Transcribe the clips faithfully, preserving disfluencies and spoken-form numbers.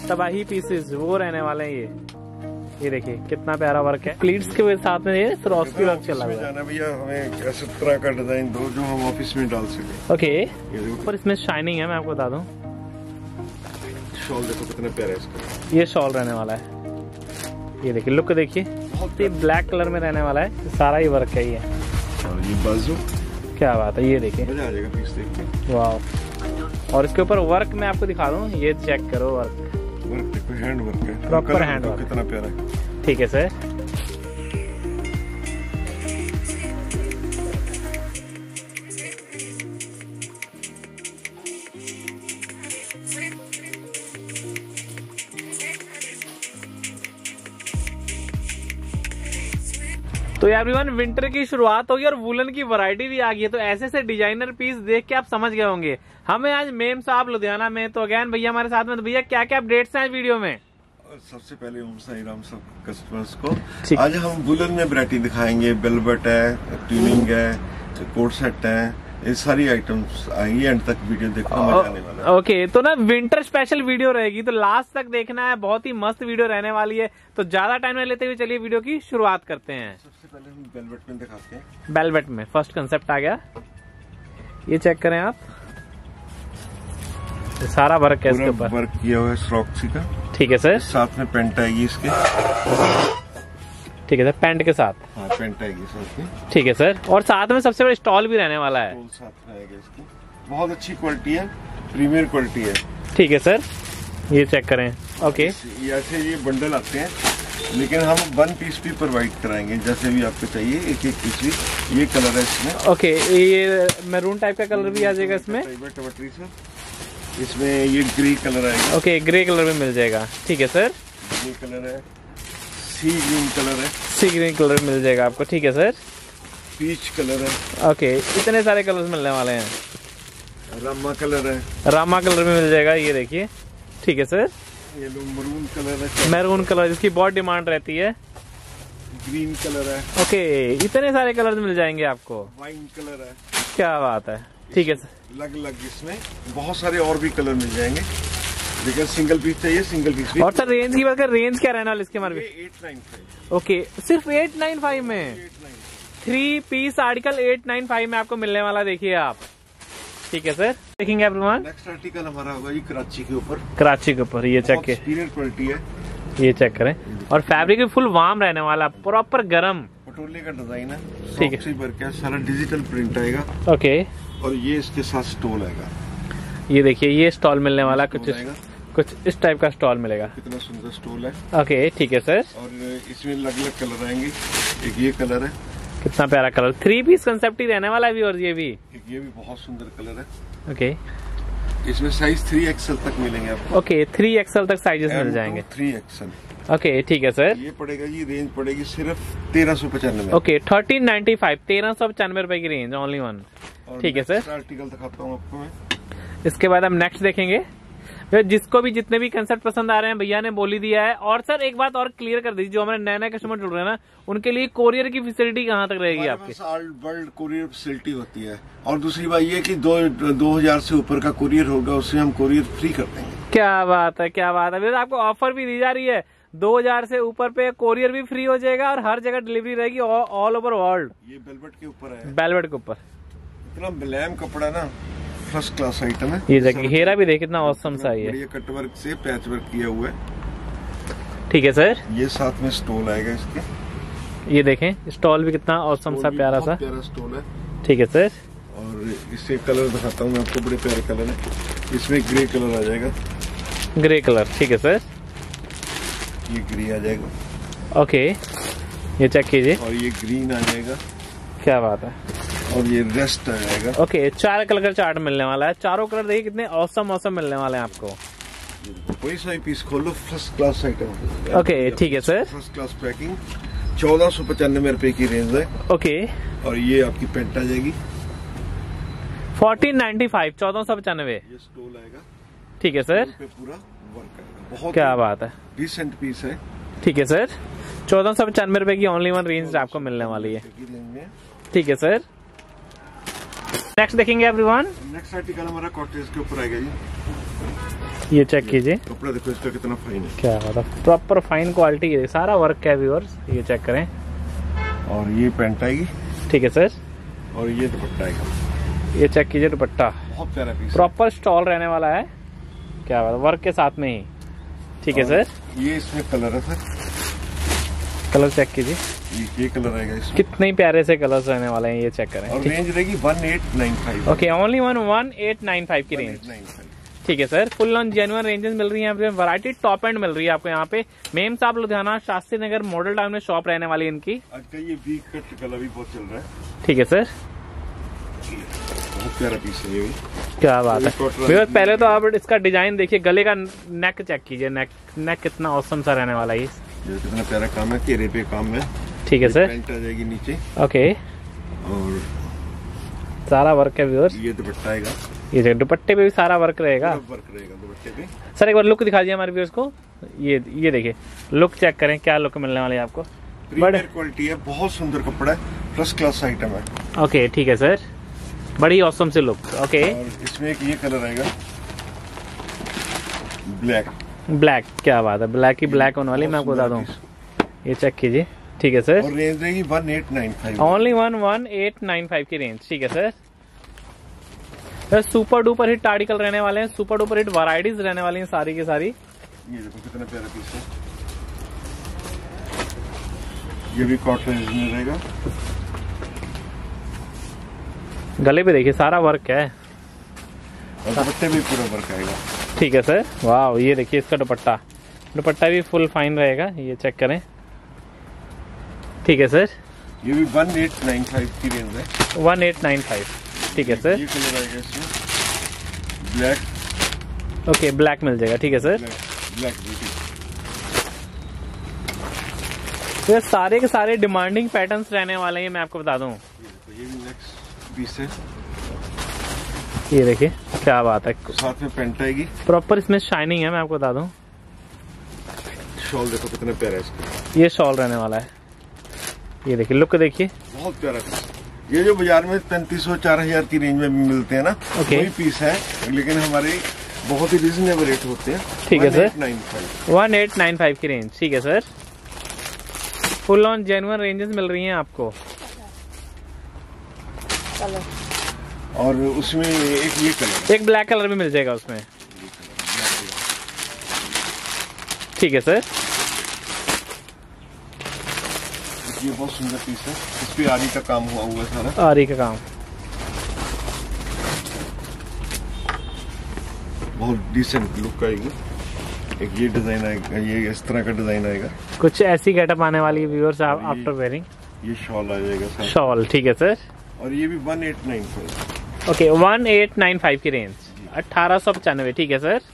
तबाही पीसेस वो रहने वाले हैं। ये ये देखिए कितना प्यारा वर्क है। प्लीट्स के साथ में ये सरोस्की वर्क चला हुआ है। भैया हमें ऐसे तरह का डिजाइन दो जो हम ऑफिस में डाल सके। ओके, पर इसमें शाइनिंग है, मैं आपको बता दूं। शॉल देखो कितना प्यारा है इसका। ये शॉल रहने वाला है। ये देखिए लुक देखिए, बहुत ही ब्लैक कलर में रहने वाला है। सारा ही वर्क है ये। और ये बाजू क्या बात है, ये देखिए मजा आ जाएगा पीस देख के। वाह। और इसके ऊपर वर्क मैं आपको दिखा दूं, ये चेक करो वर्क। वर्क देखो, हैंड वर्क है, प्रॉपर हैंड वर्क, कितना प्यारा है। ठीक है सर। तो एवरीवन विंटर की शुरुआत होगी और वुलन की वैरायटी भी आ गई है। तो ऐसे से डिजाइनर पीस देख के आप समझ गए होंगे हमें आज मेम साहब लुधियाना में। तो अगेन भैया हमारे साथ में। तो भैया क्या क्या अपडेट्स हैं वीडियो में? सबसे पहले ओम साई राम सब कस्टमर्स को आज हम वुलन में वैरायटी दिखाएंगे। बेलवेट है, ट्यूनिंग है, कोट सेट है, ये सारी आइटम्स आएंगी। एंड तक वीडियो देखना मजा आने वाला है। ओके, तो ना विंटर स्पेशल वीडियो रहेगी, तो लास्ट तक देखना है। बहुत ही मस्त वीडियो रहने वाली है। तो ज्यादा टाइम नहीं लेते हुए चलिए वीडियो की शुरुआत करते हैं। सबसे पहले हम बेलवेट में दिखाते हैं। बेलवेट में फर्स्ट कंसेप्ट आ गया, ये चेक करें आप। सारा वर्क है इसके ऊपर, वर्क किया हुआ है स्ट्रोक्सी का। ठीक है सर। साथ में पेंट आएगी इसके। ठीक है सर, पैंट के साथ। हाँ, पेंट आएगी साथ में। ठीक है सर। और साथ में सबसे बड़ा स्टॉल भी रहने वाला है। साथ में आएगा इसकी, बहुत अच्छी क्वालिटी है, प्रीमियर क्वालिटी है। ठीक है सर, ये चेक करें। ओके, ऐसे ये बंडल आते हैं, लेकिन हम वन पीस भी प्रोवाइड कराएंगे, जैसे भी आपको चाहिए एक एक पीस भी। ये कलर है इसमें। ओके, ये मैरून टाइप का कलर भी आ जाएगा इसमें। टमाटरी सर, इसमें ये ग्रे कलर आएगा। ओके, ग्रे कलर में मिल जाएगा। ठीक है सर। ये कलर है, सी ग्रीन कलर है। सी ग्रीन कलर मिल जाएगा आपको। ठीक है सर। पीच कलर है। ओके, इतने सारे कलर्स मिलने वाले हैं। रामा कलर है। रामा कलर में मिल जाएगा, ये देखिए। ठीक है सर। ये लो मरून कलर है। मैरून कलर, जिसकी बहुत डिमांड रहती है। ग्रीन कलर है। ओके, इतने सारे कलर्स मिल जाएंगे आपको। वाइन कलर है। क्या बात है। ठीक है सर। अलग अलग इसमें बहुत सारे और भी कलर मिल जाएंगे, लेकिन सिंगल पीस चाहिए सिंगल पीस भी। और सर रेंज की बात करें, रेंज क्या रहना वाला इसके हमारे? Eight nine five. ओके, सिर्फ एट नाइन फाइव में three piece article eight nine five में आपको मिलने वाला, देखिए आप। ठीक है सर, देखेंगे एवरीवन। नेक्स्ट आर्टिकल हमारा होगा ये कराची के ऊपर। कराची के ऊपर, ये चेक के क्वालिटी है, ये चेक करें। और फैब्रिक भी फुल वार्म रहने वाला, प्रॉपर गरम। पटोले का डिजाइन है। ठीक है, वर्क है, सारा डिजिटल प्रिंट आएगा। ओके, और ये इसके साथ स्टोल आएगा। ये देखिए, ये स्टॉल मिलने वाला, कुछ कुछ इस टाइप का स्टॉल मिलेगा। कितना सुंदर स्टॉल है। ओके, ठीक है सर। और इसमें अलग अलग कलर आएंगे। एक ये कलर है, कितना प्यारा कलर। थ्री पीस कंसेप्ट ही रहने वाला है भी। और ये भी एक ये भी बहुत सुंदर कलर है। ओके, इसमें साइज थ्री एक्सएल तक मिलेंगे आपको। ओके, थ्री एक्सएल तक साइजेस मिल जाएंगे। Three XL. ओके, ठीक है सर। ये पड़ेगा जी, रेंज पड़ेगी सिर्फ तेरह सौ पचानवे। ओके, थर्टीन नाइन्टी फाइव, तेरह सौ पचानवे रुपए की रेंज, ओनली वन। ठीक है सर। आर्टिकल दिखाता हूँ आपको मैं। इसके बाद हम नेक्स्ट देखेंगे। जिसको भी जितने भी कंसेप्ट पसंद आ रहे हैं भैया ने बोल ही दिया है। और सर एक बात और क्लियर कर दीजिए, जो हमारे नए नए कस्टमर जुड़ रहे हैं ना, उनके लिए कोरियर की फैसिलिटी कहाँ तक रहेगी आपकी? ऑल वर्ल्ड कोरियर फैसिलिटी होती है। और दूसरी बात ये कि दो दो हजार से ऊपर का कोरियर होगा, उससे हम कोरियर फ्री कर देंगे। क्या बात है, क्या बात है। आपको ऑफर भी दी जा रही है, दो हजार से ऊपर पे कोरियर भी फ्री हो जाएगा और हर जगह डिलीवरी रहेगी ऑल ओवर वर्ल्ड। ये बेलवेट के ऊपर है। बेलवेट के ऊपर इतना मुलायम कपड़ा ना, फर्स्ट क्लास आइटम है। ये देखिए, घेरा भी देख कितना औसम सा है। ये कट वर्क से पैच वर्क किया हुआ है। ठीक है सर। ये साथ में स्टॉल आएगा इसके। ये देखें, स्टॉल भी कितना औसम सा, प्यारा सा प्यारा स्टॉल है। ठीक है सर। और इससे कलर दिखाता हूँ मैं आपको, बड़े प्यारे कलर है। इसमें ग्रे कलर आ जाएगा। ग्रे कलर, ठीक है सर। ये ग्रे आ जाएगा। ओके, ये चेक कीजिए। और ये ग्रीन आ जाएगा। क्या बात है। और ये रेस्ट आ जाएगा। ओके, चार कलर का चार्ट मिलने वाला है। चारों कलर देखिए कितने औसम औसम मिलने वाले हैं आपको। कोई सा पीस खोलो, फर्स्ट क्लास आइटम। ओके, ठीक है सर। फर्स्ट क्लास पैकिंग, चौदह सौ पचानवे रुपए की रेंज है। ओके, और ये आपकी पेंट आ जाएगी फोर्टीन नाइन्टी फाइव, चौदह सौ पचानवे। ये स्टोल आएगा। ठीक है सर। पे पूरा वर्क आएगा। बहुत क्या बात है, डिसेंट पीस है। ठीक है सर। चौदह सौ पचानवे रुपए की ओनली वन रेंज आपको मिलने वाली है। ठीक है सर। नेक्स्ट देखेंगे एवरीवन। नेक्स्ट आर्टिकल हमारा कॉटेज के ऊपर आएगा जी। ये चेक कीजिए, कपड़ा देखो इसका कितना फाइन है, क्या मतलब प्रॉपर फाइन क्वालिटी है, सारा वर्क है व्यूअर्स, ये चेक करें। और ये पैंट आएगी, ठीक है सर। और ये दुपट्टा आएगा, ये चेक कीजिए दुपट्टा, बहुत प्यारा पीस, प्रॉपर स्टॉल रहने वाला है, क्या बात, वर्क के साथ में ही। ठीक है सर। ये इसमें कलर है सर, कलर चेक कीजिए, ये, ये कलर आएगा इसमें, कितने प्यारे से कलर्स रहने वाले हैं, ये चेक करें। और रेंज रहेगी one eight nine five. Okay, only one one eight nine five की रेंज। ठीक है sir, full on genuine ranges मिल रही है, वैरायटी टॉप एंड मिल रही है आपको यहाँ पे। मेम साहब लुधियाना शास्त्री नगर मॉडल टाउन में शॉप रहने वाली है इनकी। आज का ये वी कट कलर भी बहुत चल रहा है। ठीक है सर, बहुत प्यारा पीस है ये भी, क्या बात है। पहले तो आप इसका डिजाइन देखिए, गले का नेक चेक कीजिए, नेक नेक कितना औसम सा रहने वाला है, ये कितना प्यारा काम है, घेरे पे काम है। ठीक है सर, पैंट आ जाएगी नीचे, ओके, और सारा वर्क है व्यूअर्स। ये दुपट्टा आएगा, ये दुपट्टे पे भी सारा वर्क रहेगा, वर्क रहेगा दुपट्टे पे। सर एक बार लुक दिखा दीजिए हमारे व्यूअर्स को, ये ये देखिए लुक चेक करें, क्या लुक मिलने वाली है आपको। प्रीमियर क्वालिटी है, बहुत सुंदर कपड़ा है, फर्स्ट क्लास आइटम है। ओके ठीक है सर, बड़ी औसम से लुक। ओके, और इसमें एक ये कलर आएगा ब्लैक, ब्लैक, क्या बात है, ब्लैक ही ब्लैक होने वाली, मैं आपको बता दूं, ये चेक कीजिए। ठीक है सर, और रेंज रहेगी one eight nine five, only one one eight nine five की रेंज। ठीक है sir, sir super duper hit article रहने वाले हैं, सुपर डुपर हिट वैरायटीज रहने वाली हैं सारी की सारी। ये देखो कितना प्यारा पीस है, ये भी कॉटन में रहेगा, गले पे देखिए सारा वर्क है, और दुपट्टे भी पूरा वर्क आएगा। ठीक है सर, वाह, ये देखिए इसका दुपट्टा, दुपट्टा भी फुल फाइन रहेगा, ये चेक करें। ठीक है सर, ये भी वन एट नाइन फाइव की रेंज है, वन एट नाइन फाइव। ठीक है सर, ये कलर आएगा इसमें ब्लैक, ओके ब्लैक मिल जाएगा। ठीक है सर, ब्लैक ब्यूटी, तो ये सारे के सारे डिमांडिंग पैटर्न्स रहने वाले हैं, मैं आपको बता दूं। ये भी नेक्स्ट पीस है, ये देखिए क्या बात है, साथ में पैंट आएगी, प्रॉपर इसमें शाइनिंग है, मैं आपको बता दूं। शॉल देखो कितना प्यारा है इसका, ये शॉल रहने वाला है, ये देखिए लुक देखिए, बहुत प्यारा पीस। ये जो बाजार में पैंतीस सौ चार हजार की रेंज में मिलते हैं ना, okay. वही पीस है, लेकिन हमारे बहुत ही रिजनेबल रेट होते हैं। ठीक है sir, one eight nine five की रेंज। ठीक है sir, full on genuine ranges मिल रही हैं आपको। और उसमें एक ये कलर, एक ब्लैक कलर भी मिल जाएगा उसमें। ठीक है सर, ये बहुत सुंदर पीस है, इस पे आरी का काम हुआ हुआ है सारा, आरी का काम, बहुत डिसेंट लुक आएगी। एक ये डिजाइन आएगा, ये इस तरह का डिजाइन आएगा, कुछ ऐसी गेटअप आने वाली है व्यूअर्स आफ्टर वेयरिंग। ये शॉल आ जाएगा, शॉल। ठीक है सर, और ये भी one eight nine five. Okay, one eight nine five की रेंज, अठारह सौ पचानवे। ठीक है सर,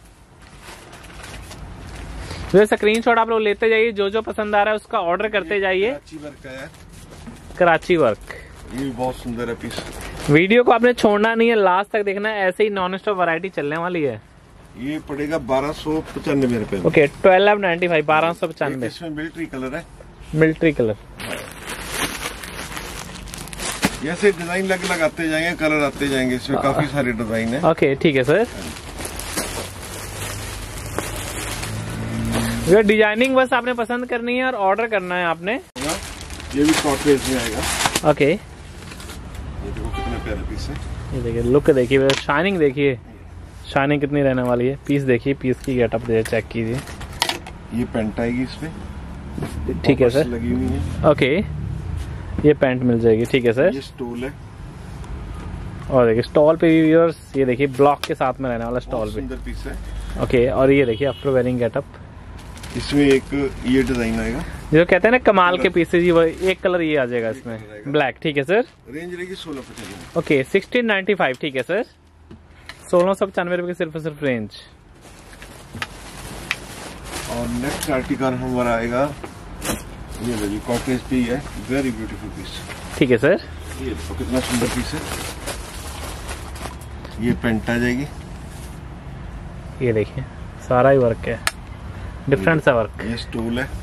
स्क्रीनशॉट आप लोग लेते जाइए, जो जो पसंद आ रहा है उसका ऑर्डर करते जाइए। कराची वर्क का है, कराची वर्क, ये भी बहुत सुंदर है पीस। वीडियो को आपने छोड़ना नहीं है, लास्ट तक देखना है, ऐसे ही नॉन स्टॉप वैरायटी चलने वाली है। ये पड़ेगा बारह सौ पचानवे रुपए। ओके, ट्वेल्व नाइन्टी फाइव, बारह सौ पचानवे। इसमें मिलिट्री कलर है, मिलिट्री कलर, ऐसे डिजाइन लग लगाते जाएंगे, कलर आते जाएंगे, इसमें काफी सारे डिजाइन है। ओके ठीक है सर, ये डिजाइनिंग बस आपने पसंद करनी है और ऑर्डर करना है आपने। ये भी कॉटरेज में आएगा। ओके, ये देखो कितना प्यारा पीस है, ये देखिए लुक देखिए, शाइनिंग देखिए, शाइनिंग कितनी रहने वाली है। पीस देखिए, पीस की गेटअप दे चेक कीजिए। ये पैंट आएगी इसमें, ठीक है सर, लगी हुई है। ओके, ये पैंट मिल जाएगी। ठीक है सर, ये स्टोल है, और देखिए स्टॉल पे भी व्यूअर्स, ये देखिए ब्लॉक के साथ में रहने वाला स्टॉल पे। सुंदर पीस है। ओके, और ये देखिए आफ्टर वेयरिंग गेटअप, इसमें एक ये डिजाइन आएगा, जो कहते हैं ना कमाल के पीसेज, ये एक कलर ये आ जाएगा इसमें, ब्लैक। ठीक है सर, रेंज रहेगी सोलह पचानवे। Okay, sixteen ninety five. ठीक है सर, सोलह सौ पचानवे रुपए की सिर्फ सिर्फ रेंज। और नेक्स्ट आर्टिकल हमारा आएगा, ये देखिए कॉटरेज पे है, वेरी ब्यूटीफुल पीस। ठीक है सर, ये देखो कितना सुंदर पीस है। ये पैंट आ जाएगी, ये देखिए सारा ही वर्क है, डिफरेंट सा वर्क। ये स्टूल है,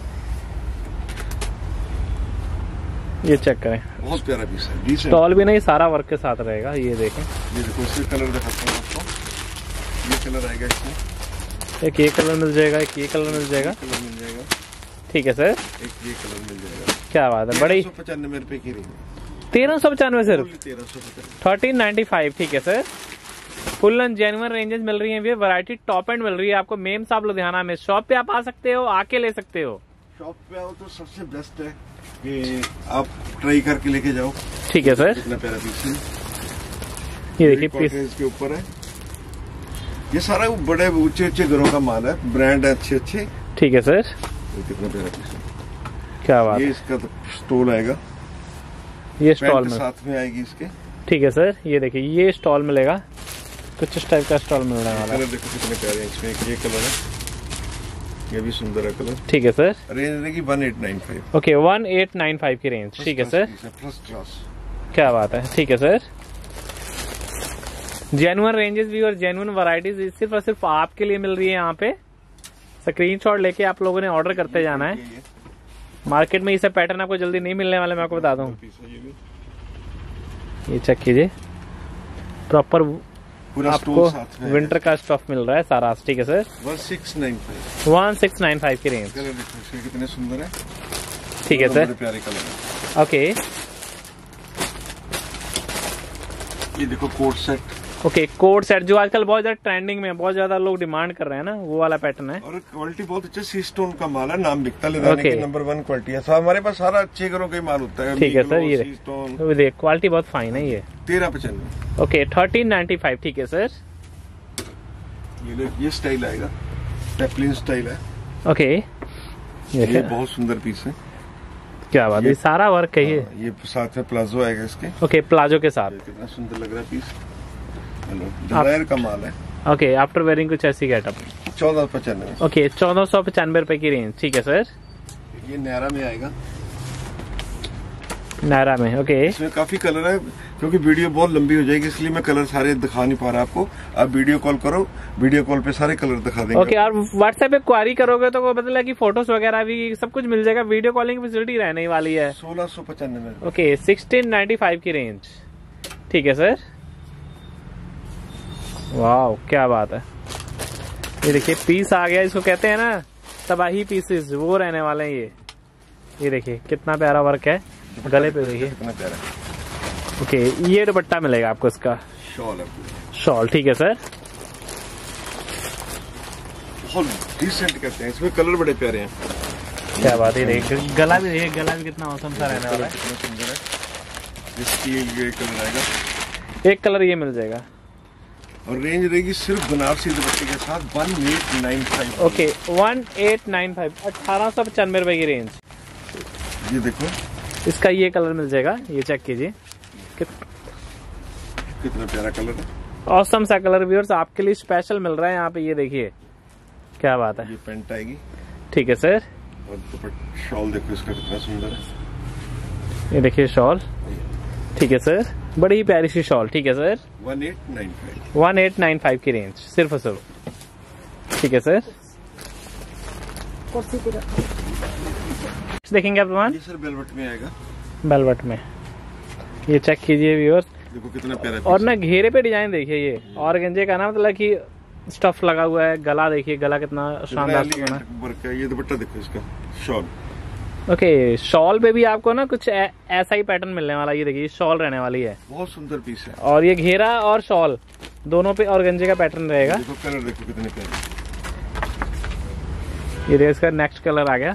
ये चेक करें, बहुत प्यारा पीस है। स्टॉल भी नहीं, सारा वर्क के साथ रहेगा। ये देखें, ये देखो इसके कलर दिखाता हूँ आपको, ये कलर आएगा इसमें, एक ये कलर मिल जाएगा, एक ये कलर मिल जाएगा, कलर मिल जाएगा। ठीक है सर, एक ये कलर मिल जाएगा। क्या बात है, बड़ी पचानवे रुपए की रिंग, तेरह सौ पचानवे सिर्फ, तेरह सौ पचानवे, थर्टीन नाइन्टी फाइव। ठीक है sir, full and genuine ranges मिल रही है, ये वैरायटी टॉप एंड मिल रही है आपको मेम साहब लुधियाना में। शॉप पे आप आ सकते हो, आके ले सकते हो। शॉप पे आओ तो सबसे बेस्ट है कि आप ट्राई करके लेके जाओ। ठीक है सर, कितना प्यारा पीस है, ये देखिए पीस इसके ऊपर है। ये सारा बड़े ऊंचे ऊंचे घरों का माल है, ब्रांड है अच्छे अच्छे। ठीक है सर, कितना प्यारा पीस है, क्या बात ये है। इसका तो स्टॉल आएगा, ये स्टॉल में साथ में आएगी इसके। ठीक है सर, ये देखिए ये स्टॉल मिलेगा, कुछ इस टाइप का स्टॉल मिलने वाला है। कलर देखो कितने प्यारे हैं इसमें, एक ये कलर है, ये भी सुंदर है कलर। ठीक है सर, रेंज रहेगी one eight nine five. Okay, one eight nine five की रेंज। ठीक है सर, फर्स्ट क्लास, क्या बात है। ठीक है सर, जेन्युइन रेंजेस भी और जेन्युइन वैरायटीज सिर्फ और सिर्फ आपके लिए मिल रही है यहाँ पे। स्क्रीनशॉट लेके आप लोगों ने ऑर्डर करते जाना है। मार्केट में इसे पैटर्न आपको जल्दी नहीं मिलने वाले, मैं आपको बता दूं। ये चेक कीजिए, प्रॉपर पूरा आपको विंटर का स्टफ मिल रहा है सारा। ठीक है sir, one six nine five, one six nine five की रेंज। कलर देखो इसके कितने सुंदर है। ठीक है सर, प्यारे कलर है। ओके ये देखो coat set, okay coat set जो आजकल बहुत ज्यादा ट्रेंडिंग में, बहुत ज्यादा लोग डिमांड कर रहे हैं ना, वो वाला पैटर्न है। और क्वालिटी बहुत अच्छा, सी स्टोन का माल है, नाम बिकता लुधियाना की नंबर वन क्वालिटी है। हमारे पास सारा अच्छे घरों का ही माल होता है। ठीक है सर, ये देख क्वालिटी बहुत फाइन है ये। तेरह पचानवे, ओके, थर्टीन नाइन्टी फाइव। ठीक है सर, ये ये स्टाइल आएगा, पेपलिन स्टाइल है। ओके, ये, ये बहुत सुंदर पीस है, क्या बात है, सारा वर्क है ये। ये साथ में प्लाजो आएगा इसके। ओके, प्लाजो के साथ कितना सुंदर लग रहा है पीस। डिजायर का माल है। ओके, आफ्टर वेयरिंग कुछ ऐसी गेटअप। चौदह पचानवे, ओके, चौदह सौ पचानवे रुपए की रेंज। ठीक है सर, ये नायरा में आएगा, नायरा में। ओके, इसमें काफी कलर है, क्योंकि वीडियो बहुत लंबी हो जाएगी इसलिए मैं कलर सारे दिखा नहीं पा रहा आपको। आप वीडियो कॉल करो, वीडियो कॉल पे सारे कलर दिखा देंगे। ओके, और व्हाट्सएप पे क्वारी करोगे तो मतलब कि फोटोज वगैरह भी सब कुछ मिल जाएगा। वीडियो कॉलिंग फैसिलिटी रहने वाली है। सोलह सौ पचानवे, ओके, सिक्सटीन नाइन्टी फाइव की रेंज। ठीक है सर, वाह क्या बात है। ये देखिए पीस आ गया, इसको कहते हैं ना तबाही पीसेस, वो रहने वाले हैं ये। ये देखिए कितना प्यारा वर्क है, गले पे देखिए कितना प्यारा। ओके, ये दुपट्टा मिलेगा आपको, इसका शॉल है, शॉल। ठीक है सर, बहुत डिसेंट कहते हैं, इसमें कलर बड़े प्यारे हैं। क्या बात है। देखिए गला भी देखिए, गला भी कितना औसम सा रहने वाला है, कितना सुंदर है। स्टील ये कलर आएगा, एक कलर ये मिल जाएगा। और रेंज रहेगी सिर्फ बनारसी दुपट्टे के साथ one eight nine five. Okay, one eight nine five, अठारह सौ पचानवे रुपए की रेंज। ये देखो इसका ये कलर मिल जाएगा, ये चेक कीजिए कित... कितना प्यारा कलर है, औसम सा कलर व्यूअर्स आपके लिए स्पेशल मिल रहा है यहाँ पे। ये देखिए क्या बात है। ये पैंट आएगी। ठीक है सर, और दुपट्टा शॉल देखो इसका कितना सुंदर है। ये देखिए शॉल। ठीक है सर, बड़ी ही प्यारी सी शॉल। ठीक है sir, one eight nine five, one eight nine five की रेंज सिर्फ और सिर्फ। ठीक है सर, देखेंगे आप ये सर वेलवेट में आएगा, वेलवेट में। ये चेक कीजिए व्यूअर्स, देखो कितना प्यारा। और ना घेरे पे डिजाइन देखिए, ये और गंजे का ना मतलब कि स्टफ लगा हुआ है। गला देखिए, गला कितना शानदार वर्क है। ये दुपट्टा देखो इसका, शॉल। ओके, शॉल पे भी आपको ना कुछ ए, ऐसा ही पैटर्न मिलने वाला है। ये देखिए शॉल रहने वाली है, बहुत सुंदर पीस है। और ये घेरा और शॉल दोनों पे और गंजे का पैटर्न रहेगा। देखो कलर देखो कितने प्यारे। ये देखिए इसका नेक्स्ट कलर आ गया।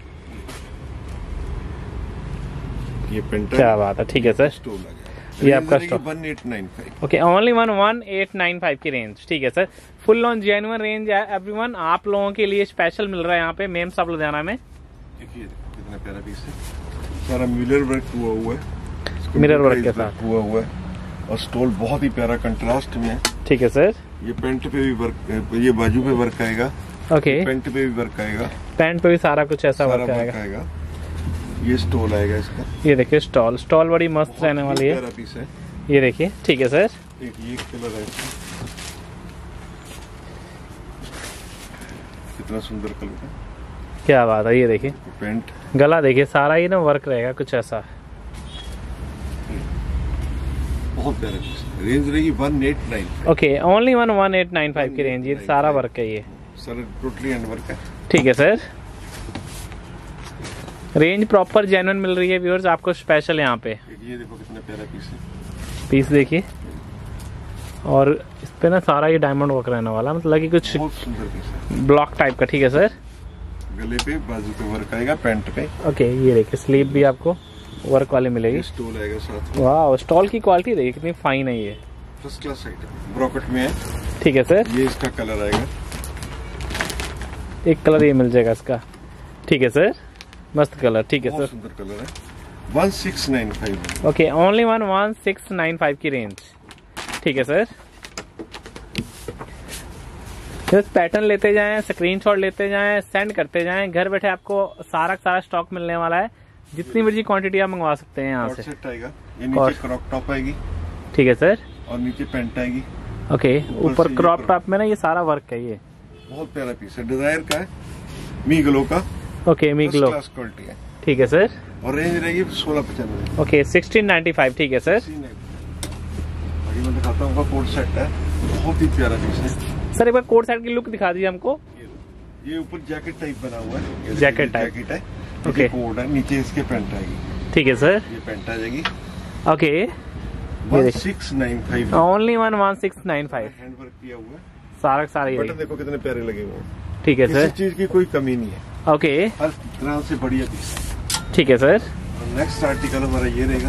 ये पेंट, क्या बात है। ठीक है सर, स्टोल आ गया। ये आपका stock one eight nine five. Okay, only one one eight nine five की रेंज। ठीक है sir, full on genuine range है एवरीवन, आप लोगों के लिए स्पेशल मिल रहा है यहाँ पे मेम साहब लुधियाना में। देखिए कितना प्यारा पीस है, सारा मिरर वर्क हुआ हुआ है, मिरर वर्क के साथ हुआ हुआ है, और स्टोल बहुत ही प्यारा कंट्रास्ट में है। ठीक है सर, ये पेंट पे भी वर्क, ये बाजू पे वर्क आएगा। ओके, पेंट पे भी वर्क आएगा, पैंट पे भी सारा कुछ ऐसा वर्क आएगा। आएगा। ये स्टोल आएगा इसका। ये देखिए स्टॉल, स्टॉल बड़ी मस्त रहने वाली है। प्यारा पीस है ये देखिए। ठीक है सर, एक ये कलर है, कितना सुंदर कलर है। क्या बात है। ये देखिए पेंट, गला देखिए, सारा ही ना वर्क रहेगा कुछ ऐसा। बहुत प्यारा पीस। रेंज रहेगी one eight nine. Okay, only one one eight nine five की रेंज। ये सारा वर्क है, ये सर टोटली हैंड वर्क है। ठीक है सर, रेंज प्रॉपर जेन्युइन मिल रही है व्यूअर्स आपको स्पेशल यहाँ पे। ये देखो कितना प्यारा पीस है, पीस देखिए, और इस पे ना सारा ये डायमंड वर्क रहने वाला, मतलब कि कुछ बहुत सुंदर पीस है, ब्लॉक टाइप का। ठीक है सर, गले पे बाजू पे वर्क आएगा, पैंट पे। ओके, ये देखिए स्लीव भी आपको वर्क वाली मिलेगी, स्टोल आएगा साथ में। वाह, स्टॉल की क्वालिटी देखिए कितनी फाइन है, ये फर्स्ट क्लास आइटम ब्रॉकेट में है। ठीक है सर, ये इसका कलर आएगा, एक कलर ये मिल जाएगा इसका। ठीक है सर, मस्त कलर। ठीक है सर, सुंदर कलर है, one six nine five. Okay, only one one six nine five की रेंज। ठीक है सर, बस पैटर्न लेते जाएं, स्क्रीनशॉट लेते जाएं, सेंड करते जाएं, घर बैठे आपको सारा सारा स्टॉक मिलने वाला है, जितनी मर्जी क्वांटिटी आप मंगवा सकते हैं यहाँ से। सेट आएगा, ये नीचे क्रॉप टॉप आएगी। ठीक है सर, और नीचे पैंट आएगी। ओके, ऊपर क्रॉप टॉप में ना ये सारा वर्क है, ये बहुत प्यारा पीस है, डिजायर का है, मी ग्लो का। ओके, मी ग्लो क्वालिटी है। ठीक है सर, और रेंज रहेगी सोलह पचानवे। Okay, sixteen ninety five. ठीक है सर, अभी मैं दिखाता हूँ, कोट सेट है, बहुत ही प्यारा पीस है। सर एक बार कोट सेट की लुक दिखा दीजिए हमको। ये ऊपर जैकेट टाइप बना हुआ है, जैकेट टाइप जैकेट है, ओके, कोट है, नीचे इसके पैंट आएगी। ठीक है सर, ये पैंट आ जाएगी। Okay, one six nine five, only one one six nine five, hand work किया हुआ है, सारा सारा ये बटन देखो कितने प्यारे लगे हुए हैं। ठीक है सर, किसी चीज की कोई कमी नहीं है, ओके, हर तरह से बढ़िया पीस है। ठीक है सर, नेक्स्ट आर्टिकल हमारा ये रहेगा,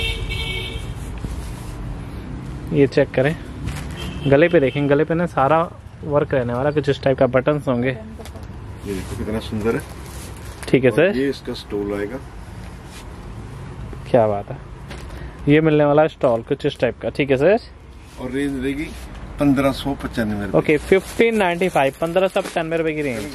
ये चेक करें, गले पे देखें, गले पे ना सारा वर्क रहने वाला, कुछ इस टाइप का बटन्स होंगे। ये देखो कितना सुंदर है। ठीक है सर, ये इसका स्टोल आएगा, क्या बात है, ये मिलने वाला स्टॉल कुछ इस टाइप का। ठीक है सर, और रेंज रहेगी पंद्रह सौ पचानवे। ओके, फिफ्टीन नाइन्टी फाइव, पंद्रह सौ पचानवे रुपए की रेंज।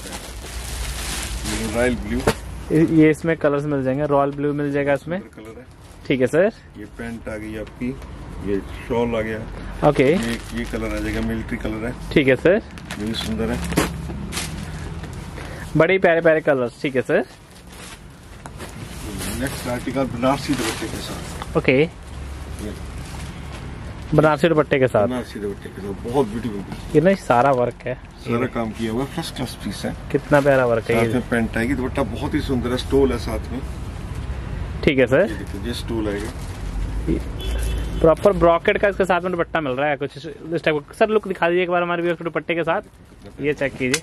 रॉयल ब्लू, ये इसमें कलर्स मिल जाएंगे, रॉयल ब्लू मिल जाएगा इसमें। कलर है। ठीक है सर, ये पैंट आ गई आपकी, ये शॉल आ गया, ओके, ये ये कलर आ जाएगा, मिलिट्री कलर है। ठीक है सर, ये भी सुंदर है, बड़े प्यारे प्यारे कलर्स। ठीक है सर, नेक्स्ट आर्टिकल बनारसी दुपट्टे के साथ। ओके, बनारसी दुपट्टे के साथ, बनारसी दुपट्टे के साथ बहुत ब्यूटीफुल पीस, ये ना सारा वर्क है, सारा काम किया हुआ, फर्स्ट क्लास पीस है। कितना प्यारा वर्क है साथ ये। में पैंट आएगी, दुपट्टा बहुत ही सुंदर है, स्टोल है साथ में। ठीक है सर, ये देखिए, ये स्टोल आएगा, प्रॉपर ब्रॉकेट का इसके साथ में दुपट्टा मिल रहा है कुछ इस टाइप का। सर लुक दिखा दीजिए एक बार हमारे व्यूअर्स को दुपट्टे के साथ, ये चेक कीजिए,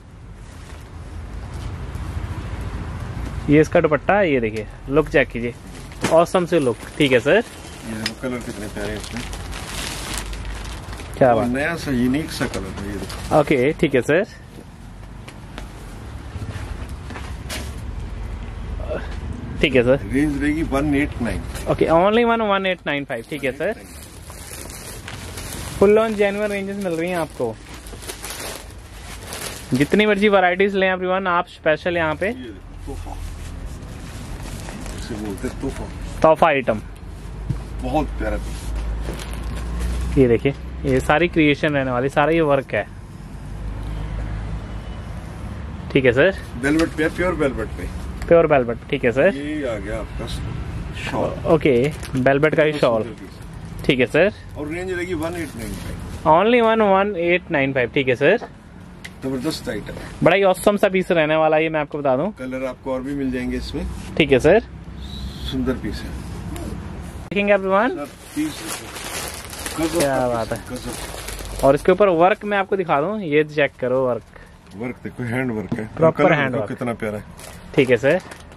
ये इसका दुपट्टा, ये देखिए लुक चेक कीजिए, ऑसम से लुक। ठीक है सर, ये कलर कितने प्यारे हैं इसमें, क्या बात, नया सा यूनिक सा कलर है ये देखो। ओके, ठीक है सर, ठीक है सर, रेंज रहेगी one eight nine. Okay, only one one eight nine five. ठीक है sir, full on genuine ranges मिल रही हैं आपको, जितनी मर्जी वैरायटीज लें एवरीवन आप, स्पेशल यहाँ पे तोहफा, इसे बोलते हैं तोहफा, तोहफा आइटम, बहुत प्यारा पीस। ये देखिए, ये सारी क्रिएशन रहने वाली, सारा ये वर्क है। ठीक है सर, वेलवेट पे, प्योर वेलवेट पे, प्योर वेलवेट। ठीक है सर, ये आ गया आपका शॉल, ओके, वेलवेट का ही शॉल। ठीक है सर, और रेंज रहेगी one eight nine five, only one one eight nine five. ठीक है सर, जबरदस्त आइटम है, बड़ा ही ऑसम सा पीस रहने वाला है ये, मैं आपको बता दूं। कलर आपको और भी मिल जाएंगे इसमें। ठीक है सर, सुंदर पीस है, देखेंगे एवरीवन, क्या बात है, और इसके ऊपर वर्क मैं आपको दिखा दूं, ये चेक करो वर्क, वर्क देखो, हैंड वर्क है, प्रॉपर हैंड वर्क, कितना प्यारा है। ठीक है सर,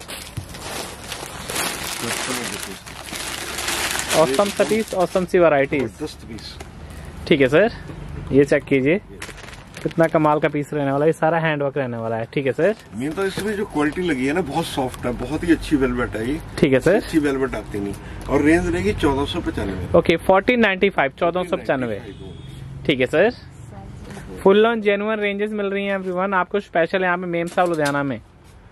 ऑसम सा पीस, ऑसम सी वैरायटीज। पीस। ठीक है सर, ये चेक कीजिए, कितना कमाल का पीस रहने वाला है, ये सारा हैंड वर्क रहने वाला है। ठीक है सर, मेन तो इसमें जो क्वालिटी लगी है ना, बहुत सॉफ्ट है, बहुत ही अच्छी वेलवेट है ये। ठीक है सर, अच्छी वेलवेट आती नहीं, और रेंज रहेगी चौदह सौ पचानवे। ओके, फोर्टीन नाइन्टी फाइव, चौदह सौ पचानवे। ठीक है sir, full on genuine ranges मिल रही हैं एवरीवन आपको, स्पेशल यहाँ पे मेम साहब लुधियाना में।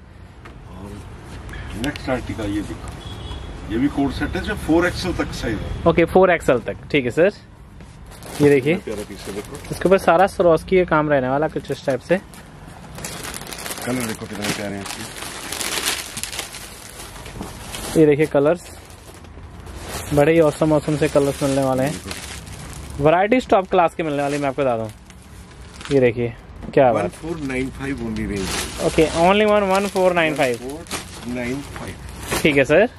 नेक्स्ट आर्टिकल ये देखो, ये भी कोट सेट है जो फोर एक्सएल तक साइज है। ओके, फोर एक्सएल तक। ठीक है सर, ये देखिए, प्यारा पीस है, देखो इसके ऊपर सारा सरोस्की का काम रहने वाला कुछ इस टाइप से। कलर देखो कितने प्यारे हैं इसके, ये देखिए कलर्स, बड़े ही औसम औसम से कलर्स मिलने वाले हैं, वैरायटी टॉप क्लास के मिलने वाली, मैं आपको बता दूं। ये देखिए, क्या one four nine five only range. Okay, only one one four nine five nine five ठीक है सर।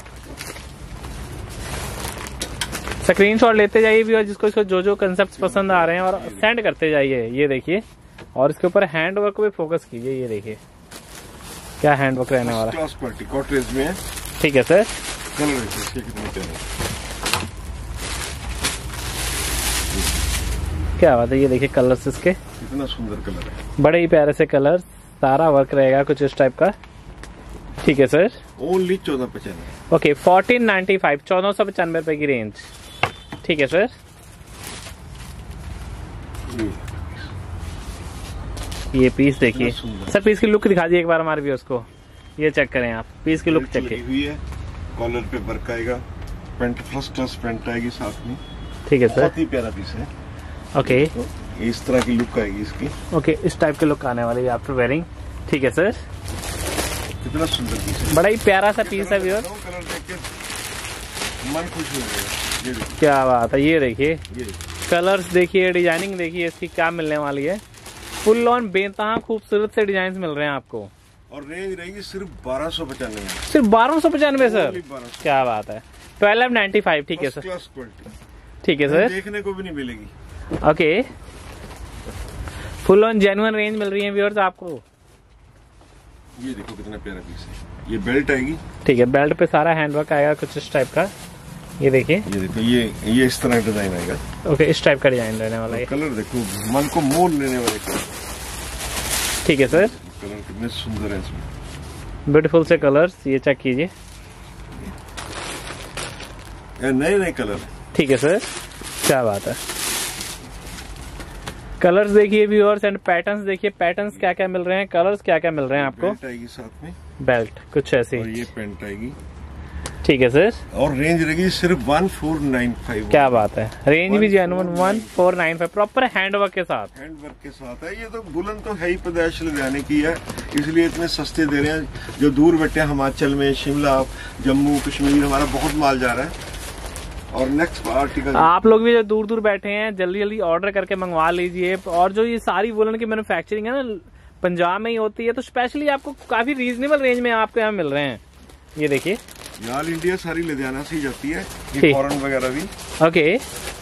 स्क्रीनशॉट लेते जाइए भी, और जिसको इसको जो जो कंसेप्ट पसंद आ रहे हैं और सेंड करते जाइए। ये देखिए, और इसके ऊपर हैंड वर्क पे फोकस कीजिए। ये देखिए क्या हैंड वर्क रहने वाला है। क्लास क्वालिटी कॉटरेज में है। ठीक है सर। कलर देखिए इसके कितने प्यारे, क्या बात है। ये देखिए कलर्स इसके कितना सुंदर कलर है, बड़े ही प्यारे से कलर, सारा वर्क रहेगा कुछ इस टाइप का। ठीक है सर। ओनली चौदह पचानवे। ओके, फोर्टीन नाइन्टी फाइव चौदह सौ पचानवे रुपए की रेंज। ठीक है सर। ये पीस देखिए सर, पीस की लुक दिखा दिए एक बार हमारे व्यूअर्स को। ये चेक करें आप, पीस की लुक चेक कीजिए। कॉलर पे वर्क आएगा, पेंट फर्स्ट क्लास पेंट आएगी साथ में। ठीक है सर। बहुत ही प्यारा पीस है। ओके, तो इस तरह की लुक आएगी इसकी। ओके, इस टाइप के लुक आने वाली है आफ्टर वेयरिंग। ठीक है सर। कितना सुंदर पीस है, बड़ा ही प्यारा सा पीस है व्यूअर्स। कलर देख के मन खुश हो जाएगा। ये देखिए क्या बात है। ये देखिए ये कलर्स देखिए, डिजाइनिंग देखिए इसकी क्या मिलने वाली है। फुल ऑन बेतहा खूबसूरत से डिजाइन मिल रहे हैं आपको, और रेंज रहेगी सिर्फ बारह सौ पचानवे। सिर्फ बारह सौ पचानवे सर, क्या बात है। ट्वेल्व नाइन्टी फाइव ठीक है सर। क्लास क्वालिटी, ठीक है सर। देखने को भी नहीं मिलेगी। Okay, full on genuine range मिल रही है व्यूअर्स आपको। ये देखो कितना प्यारा पीस है। ये बेल्ट आएगी। ठीक है, बेल्ट पे सारा हैंडवर्क आएगा कुछ इस टाइप का। ये देखिए, ये देखो ये ये इस तरह डिजाइन आएगा। ओके, इस टाइप का डिजाइन रहने वाला है। कलर देखो, मन को मोह लेने वाले कलर। ठीक है सर। कलर कितने सुंदर है इसमें, ब्यूटीफुल से कलर्स। ये चेक कीजिए, नए नए कलर। ठीक है सर, क्या बात है। कलर्स देखिए व्यूअर्स एंड पैटर्न्स देखिए, पैटर्न्स क्या क्या मिल रहे हैं, कलर्स क्या क्या मिल रहे हैं आपको। बेल्ट आएगी साथ में, बेल्ट कुछ ऐसी। और ये पैंट आएगी। ठीक है सर। और रेंज रहेगी सिर्फ वन फोर नाइन फाइव। क्या बात है, रेंज भी genuine one four nine five proper handwork के साथ। हैंडवर्क के साथ है। ये तो बुलन तो है ही पैदाइश लुधियाने की है, इसलिए इतने सस्ते दे रहे हैं। जो दूर बैठे हैं हिमाचल में, शिमला, जम्मू कश्मीर, हमारा बहुत माल जा रहा है। और नेक्स्ट आर्टिकल, आप लोग भी जो दूर दूर बैठे हैं जल्दी जल्दी ऑर्डर करके मंगवा लीजिए। और जो ये सारी वुलन की मैन्युफैक्चरिंग है ना पंजाब में ही होती है, तो स्पेशली आपको काफी रीजनेबल रेंज में आपको यहाँ मिल रहे हैं। ये देखिए, ऑल इंडिया सारी लुधियाना से ही जाती है, ये फॉरेन वगैरह भी। ओके,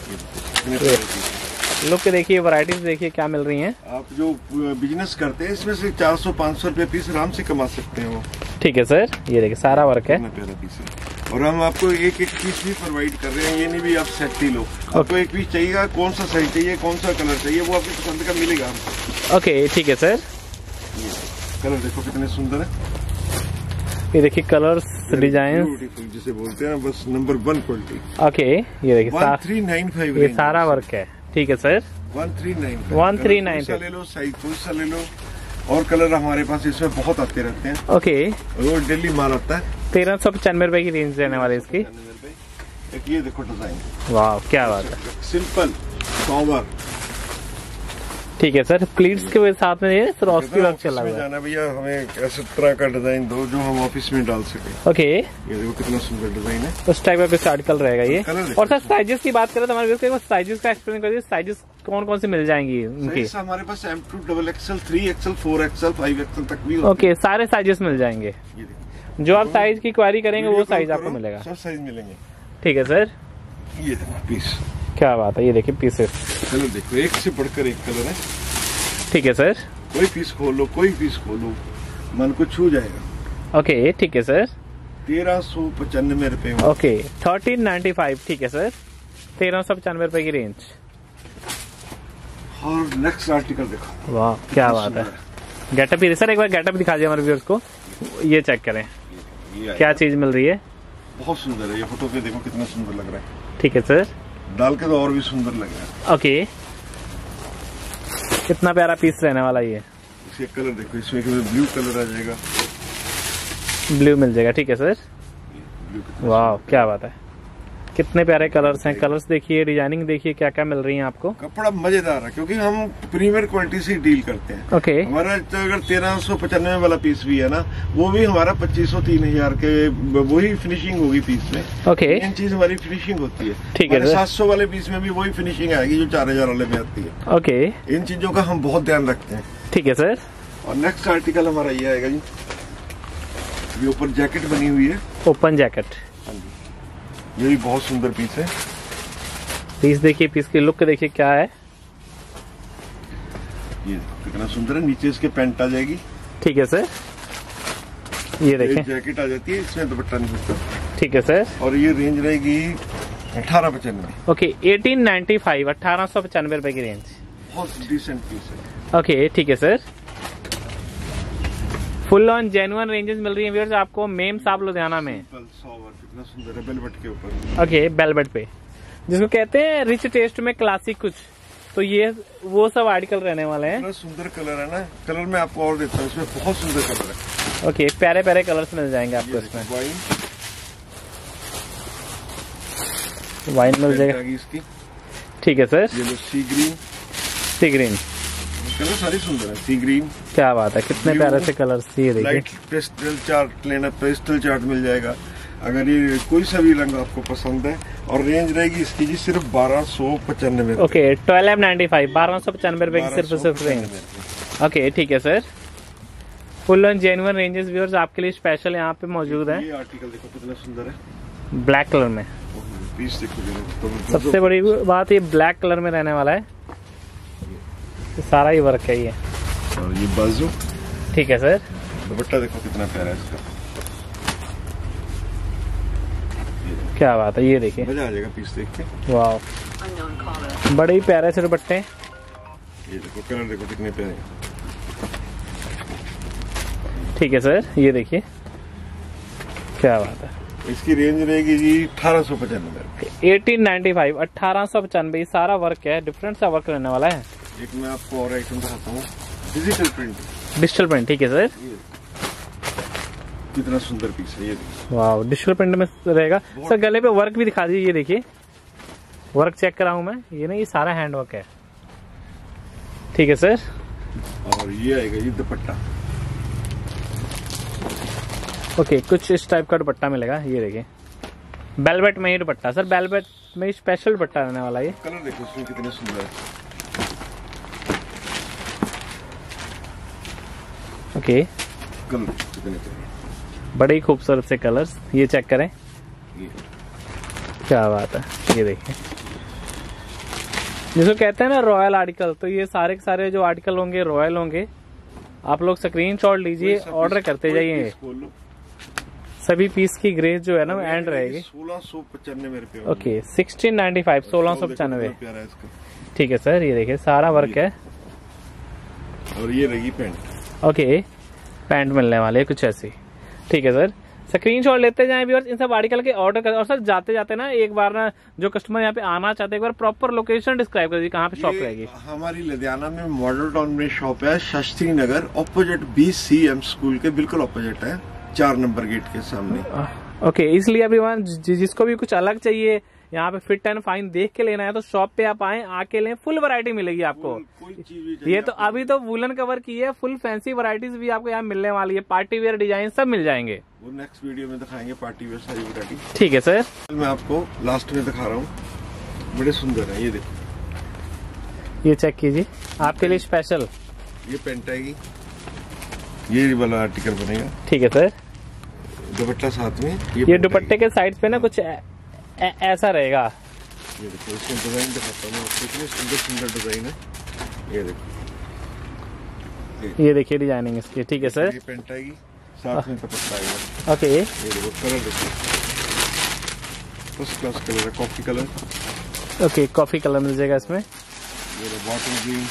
लुक देखिए, वैरायटीज देखिए क्या मिल रही हैं। आप जो बिजनेस करते हैं इसमें से चार सौ पाँच सौ रुपए पीस आराम से कमा सकते हैं वो। ठीक है सर। ये देखिए सारा वर्क है, प्यारा पीस है। और हम आपको एक एक पीस भी प्रोवाइड कर रहे हैं, ये नहीं भी आप सेट ही लो। आपको एक पीस चाहिएगा, कौन सा साइज चाहिए, कौन सा कलर चाहिए, वो आपकी पसंद का मिलेगा हमको। ओके, ठीक है सर। कलर देखो कितने सुंदर है। ये देखिए कलर्स, डिजाइन, ब्यूटीफुल जिसे बोलते हैं, बस नंबर वन क्वालिटी। ओके, ये देखिए वन थ्री नाइन फाइव, ये सारा वर्क है। ठीक है sir, one three nine one three nine ले लो, साइज कोई सा ले लो। और कलर हमारे पास इसमें बहुत आते रहते हैं। ओके, वो डेली माल आता है। तेरह सौ पचानवे रुपए की रेंज रहने वाली इसकी। एक ये देखो डिजाइन, वाह क्या बात है, सिंपल सोबर। ठीक है सर। प्लीट्स के साथ में ये सरोस्की वर्क चला हुआ है। जाना भैया, हमें ऐसे तरह का डिजाइन दो जो हम ऑफिस में डाल सके। ओके, ये देखो कितना सुंदर डिजाइन है। उस टाइप का कुछ आर्टिकल रहेगा ये। और सर साइजेस की बात करें तो हमारे साइजेस का एक्सप्लेन करिए, साइजेस कौन कौन सी मिल जाएंगी उनकी। हमारे पास M to double XL, three XL, four XL, five XL तक भी। ओके, सारे साइजेस मिल जाएंगे। जो आप साइज की क्वारी करेंगे वो साइज आपको मिलेगा। सब साइज मिलेंगे। ठीक है सर। ये देखो पीस, क्या बात है। ये देखिए पीसेस, कलर देखो, एक से बढ़कर एक कलर है। ठीक है सर। कोई पीस खोलो, कोई पीस खोलो, मन को छू जाएगा। ओके, ठीक है सर। तेरह सौ पचानवे रुपए। ओके, थर्टीन नाइन्टी फाइव ठीक है सर, तेरह सौ पचानवे रुपए की रेंज। और नेक्स्ट आर्टिकल देखो, वाह क्या बात है। गेटअप ही सर, एक बार गेटअप दिखा दिया हमारे व्यूअर्स को। ये चेक करें क्या चीज मिल रही है। बहुत सुंदर है ये, फोटो पे देखो कितना सुंदर लग रहा है। ठीक है सर, डाल के तो और भी सुंदर लग रहा है। ओके, कितना प्यारा पीस रहने वाला ये। इसके कलर देखो, इसमें ब्लू कलर आ जाएगा, ब्लू मिल जाएगा। ठीक है सर, वाह क्या बात है, कितने प्यारे कलर्स हैं। कलर्स देखिए, डिजाइनिंग देखिए, क्या क्या मिल रही है आपको। कपड़ा मजेदार है क्योंकि हम प्रीमियर क्वालिटी से डील करते हैं। ओके। हमारा अगर तेरह सौ पचानवे वाला पीस भी है ना, वो भी हमारा पच्चीस सौ तीन हजार के वही फिनिशिंग होगी पीस में। ओके। इन चीज हमारी फिनिशिंग होती है। ठीक है। सात सौ वाले पीस में भी वही फिनिशिंग आएगी जो चार हजार वाले में आती है। ओके। इन चीजों का हम बहुत ध्यान रखते हैं। ठीक है सर। और नेक्स्ट आर्टिकल हमारा ये आएगा जी, ये ऊपर जैकेट बनी हुई है, ओपन जैकेट। हाँ जी, ये भी बहुत सुंदर पीस है। पीस देखिए, पीस की लुक देखिए क्या है, ये कितना सुंदर है। नीचे इसके पैंट आ जाएगी। ठीक है सर, ये देखें जैकेट आ जाती है, इसमें दुपट्टा नहीं होता। ठीक है सर। और ये रेंज रहेगी अठारह पचानवे। ओके, एटीन नाइन्टी फाइव, अठारह सौ पचानवे रुपए की रेंज। बहुत डिसेंट पीस है। ओके, ठीक है sir. Full on genuine ranges मिल रही है व्यूअर्स आपको मेम साहब लुधियाना में। कितना सुंदर है, बेलवेट के ऊपर। ओके, बेलवेट पे, जिसको कहते हैं रिच टेस्ट में क्लासिक कुछ, तो ये वो सब आर्टिकल रहने वाले हैं। इतना सुंदर कलर है ना, कलर मैं आपको और देता हूँ, इसमें बहुत सुंदर कलर है। ओके, प्यारे प्यारे कलर्स मिल जाएंगे आपको इसमें। वाइन वाइन मिल जाएगा इसकी। ठीक है सर। ये लो sea green. Sea green colour सारी सुंदर है। सी ग्रीन, क्या बात है, कितने प्यारे से कलर्स। ये देखिए, लाइट पेस्टल चार्ट लेना, पेस्टल चार्ट मिल जाएगा अगर ये कोई सा भी रंग आपको पसंद है। और रेंज रहेगी इसकी जी सिर्फ बारह सौ पचानवे। ओके, ट्वेल्व नाइन्टी फाइव, बारह सौ पचानवे रुपए की सिर्फ सिर्फ रेंज। ओके, ठीक है sir. Full on genuine ranges viewers आपके लिए स्पेशल यहाँ पे मौजूद है। ये आर्टिकल देखो कितना सुंदर है, ब्लैक कलर में। पीस देखो, तो सबसे बड़ी बात ये ब्लैक कलर में रहने वाला है, ये सारा ही वर्क है ये। और ये बाजू। ठीक है सर। दुपट्टा देखो कितना प्यारा है इसका, क्या बात है, ये देखिए, मजा आ जाएगा पीस देख के। वाह, बड़े ही प्यारे से दुपट्टे। ये देखो कलर देखो कितने प्यारे हैं। ठीक है सर, ये देखिए, क्या बात है। इसकी रेंज रहेगी जी अठारह सौ पचानवे। एटीन नाइन्टी फाइव, अठारह सौ पचानवे। सारा वर्क है, डिफरेंट सा वर्क रहने वाला है। एक मैं आपको और आइटम दिखाता हूँ, डिजिटल प्रिंट। डिजिटल प्रिंट, ठीक है सर। कितना सुंदर पीस है ये। वाह, डिजिटल प्रिंट में रहेगा सर। गले पे वर्क भी दिखा दीजिए, ये देखिए वर्क चेक करा हूँ मैं, ये ना, ये सारा हैंड वर्क है। ठीक है सर। और ये आएगा ये दुपट्टा। ओके, कुछ इस टाइप का दुपट्टा मिलेगा, ये देखिए, बेलवेट में ही दुपट्टा सर। बेलवेट में स्पेशल दुपट्टा रहने वाला है। कलर देखो इसमें कितने सुंदर है। ओके, कलर कितने प्यारे, बड़े ही खूबसूरत से कलर्स। ये चेक करें, ये क्या बात है, ये देखिए, जिसको कहते हैं ना रॉयल आर्टिकल, तो ये सारे के सारे जो आर्टिकल होंगे रॉयल होंगे। आप लोग स्क्रीनशॉट लीजिए, ऑर्डर करते जाइए। सभी पीस की ग्रेज जो है ना एंड रहेगी। सोलह सौ पचानवे रुपए। ओके, सिक्सटीन नाइन्टी फाइव, सोलह सौ पचानवे। ठीक है सर, ये देखिए सारा वर्क है। और ये रही पैंट। ओके, पैंट मिलने वाले कुछ ऐसी। ठीक है सर, स्क्रीनशॉट लेते जाएं व्यूअर्स इन सब आर्टिकल के ऑर्डर कर। और सर जाते जाते ना एक बार ना जो कस्टमर यहाँ पे आना चाहते हैं, एक बार प्रॉपर लोकेशन डिस्क्राइब कर दीजिए, कहाँ पे शॉप रहेगी। हमारी लुधियाना में मॉडल टाउन में शॉप है, Shastri Nagar, opposite B C M school के बिल्कुल ऑपोजिट है, चार नंबर गेट के सामने। ओके, इसलिए एवरीवन जिसको भी कुछ अलग चाहिए, यहाँ पे फिट एंड फाइन देख के लेना है, तो शॉप पे आप आए, आके लें। फुल वैरायटी मिलेगी आपको। कोई चीज भी ये तो अभी तो वुलन कवर की है, फुल फैंसी वैरायटीज भी आपको यहाँ मिलने वाली है। पार्टी वेयर डिजाइन सब मिल जाएंगे, वो नेक्स्ट वीडियो में दिखाएंगे पार्टी वेयर सारी वैरायटी। ठीक है सर। मैं आपको लास्ट में दिखा रहा हूँ, बड़े सुंदर है, ये देखो, ये चेक कीजिए, आपके लिए स्पेशल। ये पेंट आएगी, ये वाला आर्टिकल बनेगा। ठीक है सर। दुपट्टा साथ में। ये, ये दुपट्टे के साइड पे ना कुछ ऐ, ऐ, ऐसा रहेगा। ये देखो, इसमें डिजाइन दिखाता हूँ आपको, इतनी सुंदर सुंदर डिजाइन है। ये देखो, ये, ये देखिए डिजाइनिंग इसकी। ठीक है सर। ये पेंट आएगी, साथ में दुपट्टा आएगा। ओके, ये देखो कलर देखो, फर्स्ट क्लास कलर है, coffee colour. Okay, coffee colour मिल जाएगा इसमें। ये बॉटल ग्रीन।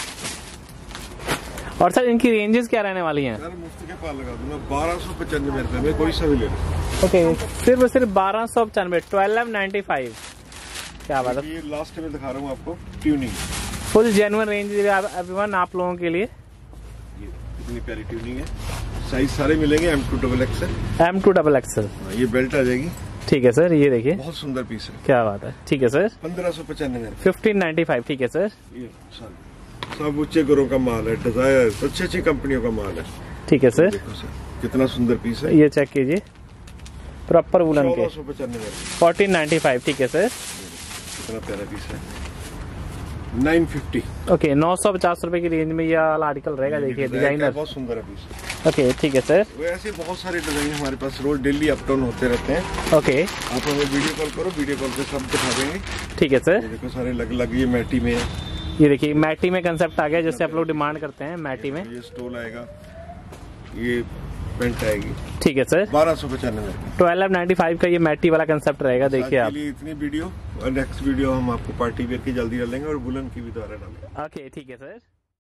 और सर इनकी रेंजेस क्या रहने वाली हैं? सर मुफ्त के पास लगा दूंगा, बारह सौ पचानवे रुपए में कोई सा भी ले लो। ओके, सिर्फ सिर्फ बारह सौ पचानवे, ट्वेल्व नाइन्टी फाइव। क्या बात है। ये लास्ट में दिखा रहा हूँ आपको, tuning, full genuine range everyone आप लोगों के लिए। ये इतनी प्यारी ट्यूनिंग है, साइज सारे मिलेंगे, M to double XL. M to double XL. ये बेल्ट आ जाएगी, ठीक है सर, ये देखिए बहुत सुंदर पीस है। क्या बात है। ठीक है सर, पंद्रह सौ पचानवे फिफ्टीन नाइन्टी फाइव। ठीक है सर, ये सब उच्चे गुरों का माल है, डिजायर अच्छी अच्छी कंपनियों का माल है। ठीक है सर, देखो सर कितना सुंदर पीस है। ये चेक कीजिए, प्रॉपर वुलन के चौदह सौ पचानवे फोर्टीन नाइन्टी फाइव। ठीक है सर, कितना प्यारा पीस है। Nine fifty. ओके, नौ सौ पचास रूपए की रेंज में ये वाला आर्टिकल रहेगा। देखिए डिजाइनर, बहुत सुंदर है पीस। ओके ठीक है सर। वैसे बहुत सारे डिजाइन हमारे पास रोज डेली अप डाउन होते रहते हैं। ओके, आप हमें वीडियो कॉल करो, वीडियो कॉल पे सब दिखा देंगे। ठीक है सर, देखो सारे अलग अलग, ये मैटी में है। ये देखिए मैटी में कंसेप्ट आ गया, जैसे आप लोग डिमांड करते हैं मैटी में। ये स्टोल आएगा, ये पेंट आएगी। ठीक है सर, बारह सौ पचानवे ट्वेल्व नाइन्टी फाइव का ये मैटी वाला कंसेप्ट रहेगा। देखिए आप, इतनी वीडियो और नेक्स्ट वीडियो हम आपको पार्टी वेयर की जल्दी डालेंगे और वुलन की भी द्वारा डालेंगे। ओके ठीक है सर।